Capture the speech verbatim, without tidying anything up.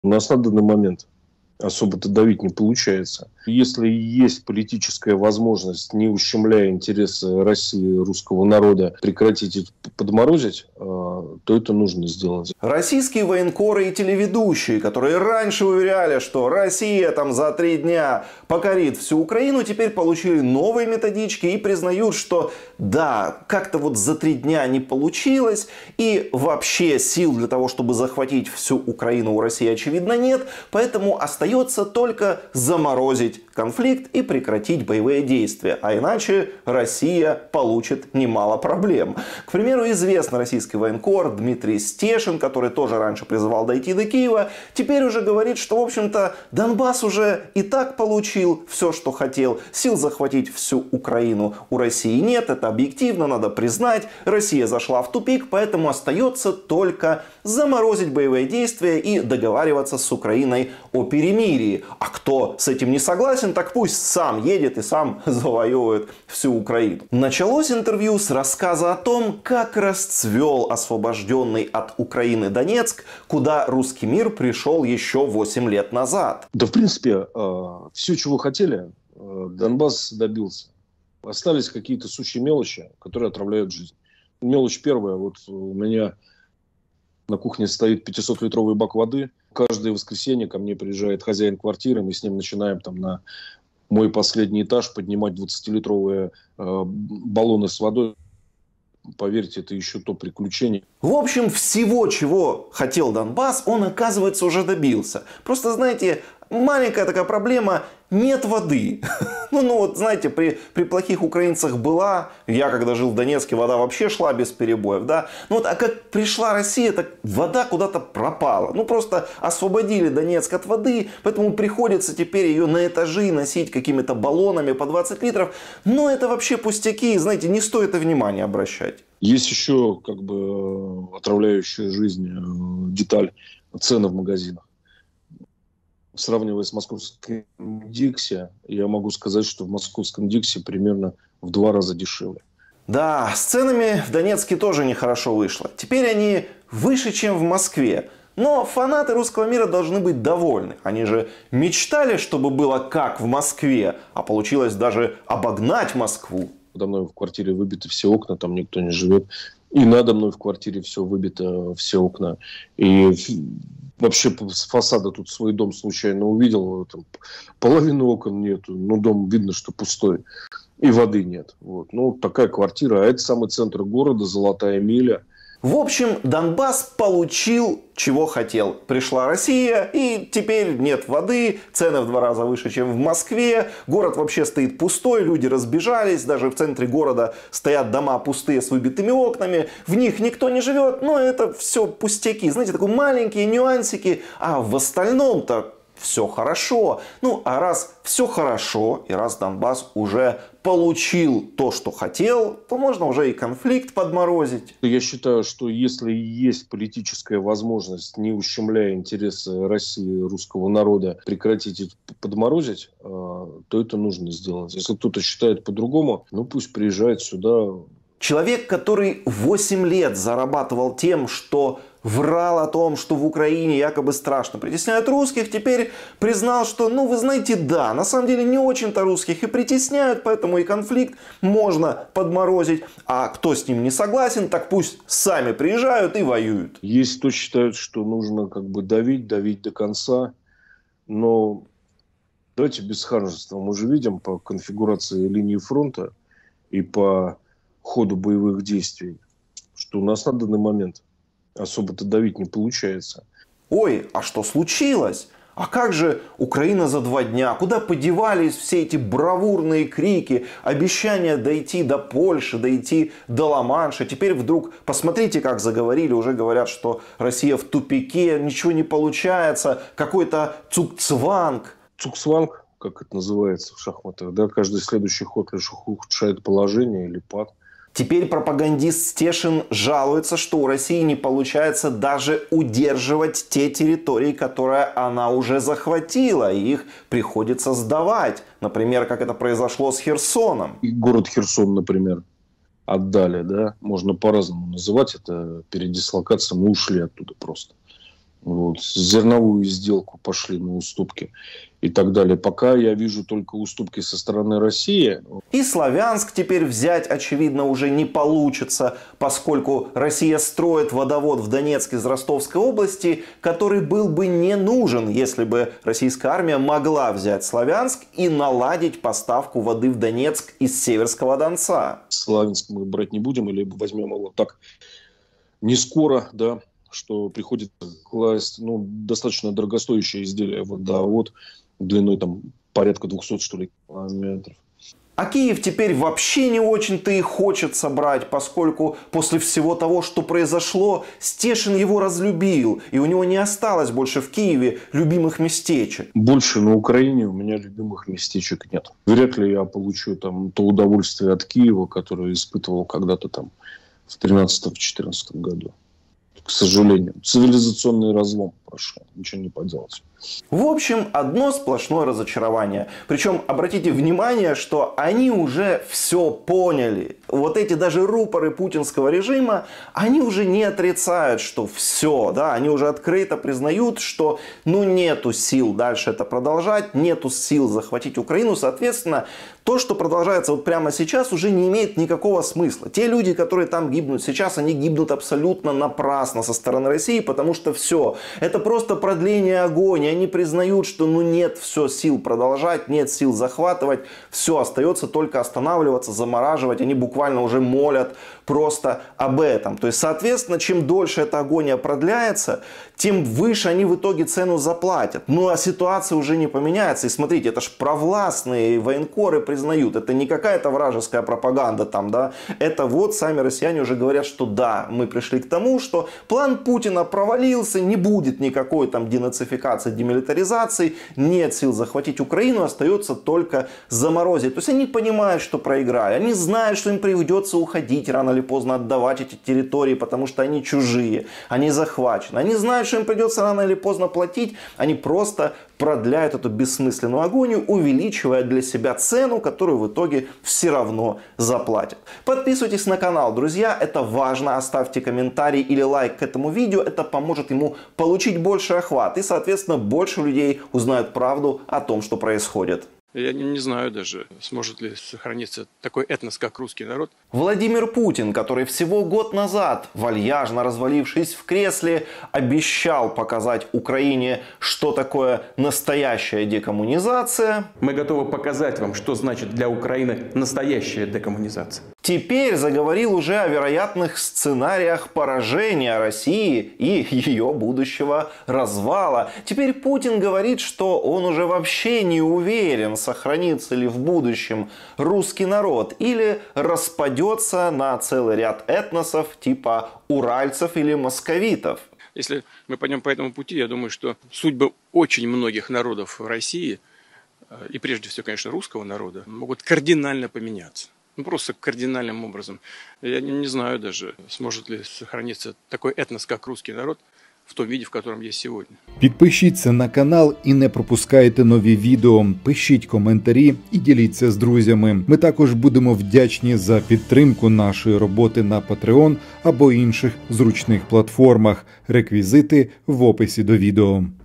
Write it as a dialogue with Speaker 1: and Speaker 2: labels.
Speaker 1: У нас на данный момент особо-то давить не получается. Если есть политическая возможность, не ущемляя интересы России, русского народа, прекратить их подморозить, то это нужно сделать.
Speaker 2: Российские военкоры и телеведущие, которые раньше уверяли, что Россия там за три дня покорит всю Украину, теперь получили новые методички и признают, что да, как-то вот за три дня не получилось, и вообще сил для того, чтобы захватить всю Украину, у России, очевидно, нет, поэтому остается только заморозить конфликт и прекратить боевые действия, а иначе Россия получит немало проблем. К примеру, известный российский военкор Дмитрий Стешин, который тоже раньше призывал дойти до Киева, теперь уже говорит, что, в общем-то, Донбасс уже и так получил все, что хотел. Сил захватить всю Украину у России нет, это объективно, надо признать. Россия зашла в тупик, поэтому остается только заморозить боевые действия и договариваться с Украиной о перемирии. А кто с этим не согласен, так пусть сам едет и сам завоевывает всю Украину. Началось интервью с рассказа о том, как расцвел освобожденный от Украины Донецк, куда русский мир пришел еще восемь лет назад.
Speaker 1: Да, в принципе, все, чего хотели, Донбасс добился. Остались какие-то сущие мелочи, которые отравляют жизнь. Мелочь первая. Вот у меня на кухне стоит пятисотлитровый бак воды. Каждое воскресенье ко мне приезжает хозяин квартиры. Мы с ним начинаем там на мой последний этаж поднимать двадцатилитровые э, баллоны с водой. Поверьте, это еще то приключение.
Speaker 2: В общем, всего, чего хотел Донбасс, он, оказывается, уже добился. Просто, знаете, маленькая такая проблема – нет воды. Ну, ну вот, знаете, при, при плохих украинцах была, я когда жил в Донецке, вода вообще шла без перебоев, да. Ну вот, а как пришла Россия, так вода куда-то пропала. Ну, просто освободили Донецк от воды, поэтому приходится теперь ее на этажи носить какими-то баллонами по двадцать литров. Но это вообще пустяки, знаете, не стоит и внимания обращать.
Speaker 1: Есть еще, как бы, отравляющая жизнь деталь – цены в магазинах. Сравнивая с московским Дикси, я могу сказать, что в московском Дикси примерно в два раза дешевле.
Speaker 2: Да, с ценами в Донецке тоже нехорошо вышло. Теперь они выше, чем в Москве. Но фанаты русского мира должны быть довольны. Они же мечтали, чтобы было как в Москве, а получилось даже обогнать Москву.
Speaker 1: Подо мной в квартире выбиты все окна, там никто не живет. И надо мной в квартире все выбито, все окна. И вообще с фасада тут свой дом случайно увидел. Там половины окон нету, но дом видно, что пустой. И воды нет. Вот. Ну, такая квартира. А это самый центр города, Золотая миля.
Speaker 2: В общем, Донбасс получил, чего хотел. Пришла Россия, и теперь нет воды, цены в два раза выше, чем в Москве. Город вообще стоит пустой, люди разбежались, даже в центре города стоят дома пустые с выбитыми окнами. В них никто не живет, но это все пустяки. Знаете, такие маленькие нюансики, а в остальном-то все хорошо. Ну, а раз все хорошо, и раз Донбасс уже получил то, что хотел, то можно уже и конфликт подморозить.
Speaker 1: Я считаю, что если есть политическая возможность, не ущемляя интересы России, русского народа, прекратить их подморозить, то это нужно сделать. Если кто-то считает по-другому, ну пусть приезжает сюда.
Speaker 2: Человек, который восемь лет зарабатывал тем, что врал о том, что в Украине якобы страшно притесняют русских, теперь признал, что, ну, вы знаете, да, на самом деле не очень-то русских и притесняют, поэтому и конфликт можно подморозить. А кто с ним не согласен, так пусть сами приезжают и воюют.
Speaker 1: Есть кто считает, что нужно как бы давить, давить до конца, но давайте без ханжества. Мы же видим по конфигурации линии фронта и по ходу боевых действий, что у нас на данный момент особо-то давить не получается.
Speaker 2: Ой, а что случилось? А как же Украина за два дня? Куда подевались все эти бравурные крики, обещания дойти до Польши, дойти до Ла-Манша? Теперь вдруг, посмотрите, как заговорили, уже говорят, что Россия в тупике, ничего не получается, какой-то цугцванг.
Speaker 1: Цугцванг, как это называется в шахматах, да, каждый следующий ход лишь ухудшает положение или пад.
Speaker 2: Теперь пропагандист Стешин жалуется, что у России не получается даже удерживать те территории, которые она уже захватила, и их приходится сдавать. Например, как это произошло с Херсоном.
Speaker 1: И город Херсон, например, отдали, да, можно по-разному называть это, передислокация, мы ушли оттуда просто. Вот, зерновую сделку пошли на уступки и так далее. Пока я вижу только уступки со стороны России.
Speaker 2: И Славянск теперь взять, очевидно, уже не получится, поскольку Россия строит водовод в Донецк из Ростовской области, который был бы не нужен, если бы российская армия могла взять Славянск и наладить поставку воды в Донецк из Северского Донца.
Speaker 1: Славянск мы брать не будем, или возьмем его так не скоро, да, что приходится класть, ну, достаточно дорогостоящее изделие, водовод длиной там порядка двухсот, что ли, километров.
Speaker 2: А Киев теперь вообще не очень-то и хочется брать, поскольку после всего того, что произошло, Стешин его разлюбил, и у него не осталось больше в Киеве любимых местечек.
Speaker 1: Больше на Украине у меня любимых местечек нет. Вряд ли я получу там то удовольствие от Киева, которое испытывал когда-то там в тринадцатом-четырнадцатом году. К сожалению, цивилизационный разлом прошел, ничего не поделать.
Speaker 2: В общем, одно сплошное разочарование. Причем, обратите внимание, что они уже все поняли. Вот эти даже рупоры путинского режима, они уже не отрицают, что все, да, они уже открыто признают, что ну нету сил дальше это продолжать, нету сил захватить Украину, соответственно, то, что продолжается вот прямо сейчас, уже не имеет никакого смысла. Те люди, которые там гибнут сейчас, они гибнут абсолютно напрасно со стороны России, потому что все, это просто продление агонии. Они признают, что ну нет все сил продолжать, нет сил захватывать, все, остается только останавливаться, замораживать. Они буквально уже молят просто об этом. То есть, соответственно, чем дольше эта агония продляется, тем выше они в итоге цену заплатят. Ну а ситуация уже не поменяется. И смотрите, это ж провластные военкоры признают. Это не какая-то вражеская пропаганда там, да. Это вот сами россияне уже говорят, что да, мы пришли к тому, что план Путина провалился, не будет никакой там денацификации, демилитаризации, нет сил захватить Украину, остается только заморозить. То есть они понимают, что проиграли. Они знают, что им придется уходить рано или поздно, отдавать эти территории, потому что они чужие, они захвачены. Они знают, что им придется рано или поздно платить. Они просто продляют эту бессмысленную агонию, увеличивая для себя цену, которую в итоге все равно заплатят. Подписывайтесь на канал, друзья, это важно. Оставьте комментарий или лайк к этому видео, это поможет ему получить больше охват. И, соответственно, больше людей узнают правду о том, что происходит.
Speaker 3: Я не, не знаю даже, сможет ли сохраниться такой этнос, как русский народ.
Speaker 2: Владимир Путин, который всего год назад, вальяжно развалившись в кресле, обещал показать Украине, что такое настоящая декоммунизация.
Speaker 4: Мы готовы показать вам, что значит для Украины настоящая декоммунизация.
Speaker 2: Теперь заговорил уже о вероятных сценариях поражения России и ее будущего развала. Теперь Путин говорит, что он уже вообще не уверен, сохранится ли в будущем русский народ или распадется на целый ряд этносов типа уральцев или московитов.
Speaker 3: Если мы пойдем по этому пути, я думаю, что судьбы очень многих народов в России, и прежде всего, конечно, русского народа, могут кардинально поменяться. Ну, просто кардинальным образом. Я не, не знаю даже, сможет ли сохраниться такой этнос, как русский народ, в том виде, в котором есть сегодня.
Speaker 5: Підпишіться на канал і не пропускайте нові відео. Пишіть коментарі і діліться з друзями. Ми також будемо вдячні за підтримку нашої роботи на Patreon або інших зручних платформах. Реквізити в описі до відео.